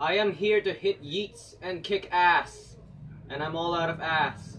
I am here to hit yeets and kick ass. And I'm all out of ass.